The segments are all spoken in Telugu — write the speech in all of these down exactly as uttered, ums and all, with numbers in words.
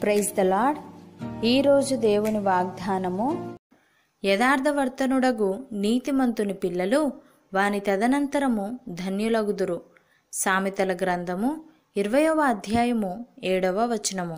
Praise the lord. ఈరోజు దేవుని వాగ్దానము, యథార్థవర్తనుడగు నీతిమంతుని పిల్లలు వాని తదనంతరము ధన్యులగుదురు. సామెతల గ్రంథము ఇరవయవ అధ్యాయము ఏడవ వచనము.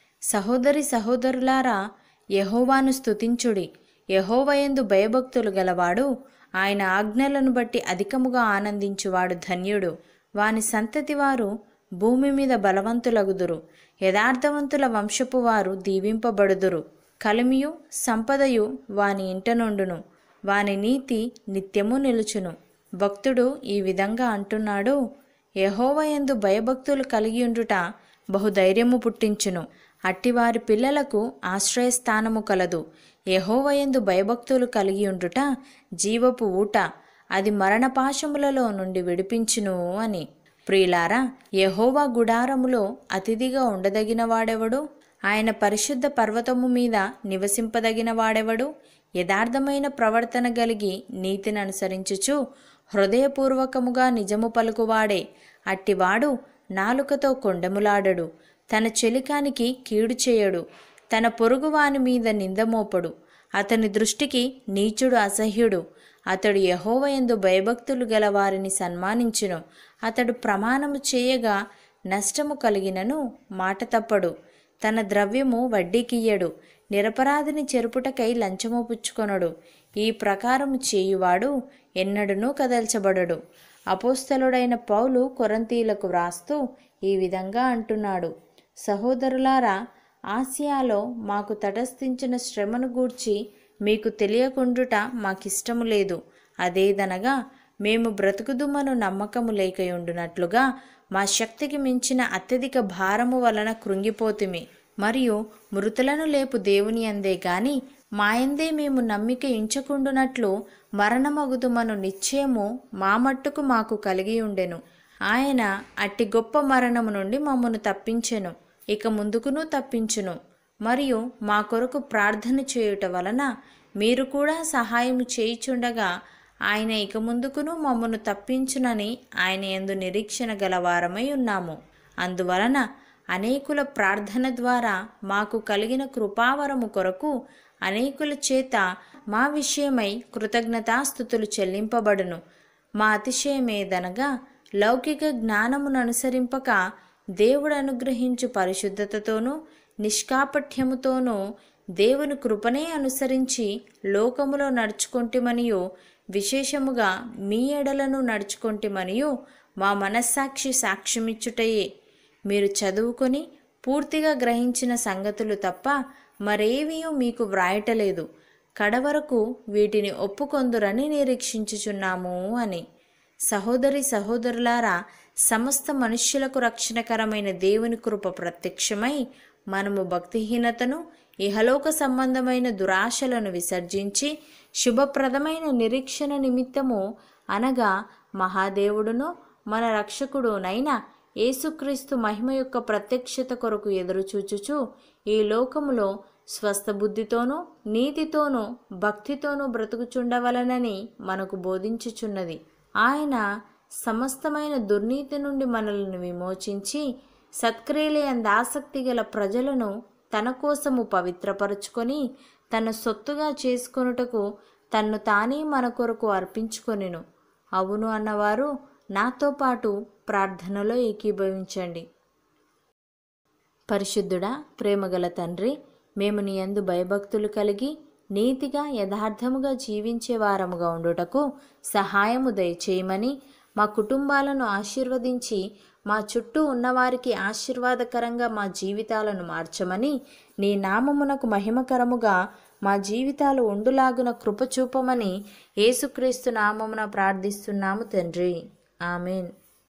సహోదరి సహోదరులారా, యెహోవాను స్తుతించుడి. యెహోవాయందు భయభక్తులు గలవాడు ఆయన ఆజ్ఞలను బట్టి అధికముగా ఆనందించువాడు ధన్యుడు. వాని సంతతి వారు భూమి మీద బలవంతులగుదురు. యథార్థవంతుల వంశపు వారు దీవింపబడుదురు. కలిమియు సంపదయు వాని ఇంట నుండును. వాని నీతి నిత్యము నిలుచును. భక్తుడు ఈ విధంగా అంటున్నాడు, యెహోవాయందు భయభక్తులు కలిగి ఉండుట బహుధైర్యము పుట్టించును. అట్టివారి పిల్లలకు ఆశ్రయస్థానము కలదు. యెహోవాయందు భయభక్తులు కలిగి ఉండుట జీవపు ఊట, అది మరణపాశములలో నుండి విడిపించును అని. ప్రియులారా, యెహోవా గుడారములో అతిథిగా ఉండదగిన వాడెవడు? ఆయన పరిశుద్ధ పర్వతము మీద నివసింపదగిన వాడెవడు? యథార్థమైన ప్రవర్తన కలిగి నీతిని అనుసరించుచు హృదయపూర్వకముగా నిజము పలుకువాడే. అట్టివాడు నాలుకతో కొండెములాడడు. తన చెలికానికి కీడు చేయడు. తన పొరుగువాని మీద నిందమోపడు. అతని దృష్టికి నీచుడు అసహ్యుడు. అతడు యెహోవాయందు భయభక్తులు గల వారిని సన్మానించును. అతడు ప్రమాణము చేయగా నష్టము కలిగినను మాట తప్పడు. తన ద్రవ్యము వడ్డీకియ్యడు. నిరపరాధిని చెరుపుటకై లంచము పుచ్చుకొనడు. ఈ ప్రకారము చేయువాడు ఎన్నడూనూ కదల్చబడడు. అపోస్తలుడైన పౌలు కొరింథీయులకు వ్రాస్తూ ఈ విధంగా అంటున్నాడు, సహోదరులారా, ఆసియాలో మాకు తటస్థించిన శ్రమను గూర్చి మీకు తెలియకుండుట మాకిష్టము లేదు. అదేదనగా మేము బ్రతుకుదుమను నమ్మకము లేకయుండునట్లుగా మా శక్తికి మించిన అత్యధిక భారము వలన కృంగిపోతిమి. మరియు మృతులను లేపు దేవుని అందే గాని మాయందే మేము నమ్మిక ఇంచకుండునట్లు మరణమగుదుమను నిశ్చయము మా మట్టుకు మాకు కలిగి ఉండెను. ఆయన అట్టి గొప్ప మరణము నుండి మమ్మను తప్పించెను, ఇక ముందుకును తప్పించును. మరియు మా కొరకు ప్రార్థన చేయుట వలన మీరు కూడా సహాయము చేయుచుండగా ఆయన ఇక ముందుకును మమ్మను తప్పించునని ఆయన యందు నిరీక్షణ గలవారమై ఉన్నాము. అందువలన అనేకుల ప్రార్థన ద్వారా మాకు కలిగిన కృపావరము కొరకు అనేకుల చేత మా విషయమై కృతజ్ఞతాస్తుతులు చెల్లింపబడును. మా అతిశయమేదనగా లౌకిక జ్ఞానమును అనుసరింపక దేవుడు అనుగ్రహించు పరిశుద్ధతతోనూ నిష్కాపట్యముతోనూ దేవుని కృపనే అనుసరించి లోకములో నడుచుకొంటిమనియు, విశేషముగా మీ ఎడలను నడుచుకొంటిమనియు మా మనస్సాక్షి సాక్ష్యమిచ్చుటయే. మీరు చదువుకొని పూర్తిగా గ్రహించిన సంగతులు తప్ప మరేవియూ మీకు వ్రాయటలేదు. కడవరకు వీటిని ఒప్పుకొందురని నిరీక్షించుచున్నాము అని. సహోదరి సహోదరులారా, సమస్త మనుష్యులకు రక్షణకరమైన దేవుని కృప ప్రత్యక్షమై మనము భక్తిహీనతను, ఇహలోక సంబంధమైన దురాశలను విసర్జించి శుభప్రదమైన నిరీక్షణ నిమిత్తము, అనగా మహాదేవుడును మన రక్షకుడునైన యేసుక్రీస్తు మహిమ యొక్క ప్రత్యక్షత కొరకు ఎదురుచూచుచు ఈ లోకములో స్వస్థ బుద్ధితోనూ నీతితోనూ భక్తితోనూ బ్రతుకుచుండవలనని మనకు బోధించుచున్నది. ఆయన సమస్తమైన దుర్నీతి నుండి మనలను విమోచించి సత్క్రియలందు ఆసక్తి గల ప్రజలను తన కోసము పవిత్రపరచుకొని తన సొత్తుగా చేసుకొనుటకు తన్ను తానే మన కొరకు అర్పించుకొనెను. అవును అన్నవారు నాతో పాటు ప్రార్థనలో ఏకీభవించండి. పరిశుద్ధుడా, ప్రేమగల తండ్రి, మేము నీ యందు భయభక్తులు కలిగి నీతిగా యథార్థముగా జీవించే వారముగా ఉండుటకు సహాయము దయచేయమని, మా కుటుంబాలను ఆశీర్వదించి మా చుట్టూ ఉన్నవారికి ఆశీర్వాదకరంగా మా జీవితాలను మార్చమని, నీ నామమునకు మహిమకరముగా మా జీవితాలు ఉండులాగున కృప చూపమని యేసుక్రీస్తు నామమున ప్రార్థిస్తున్నాము తండ్రి. ఆమెన్.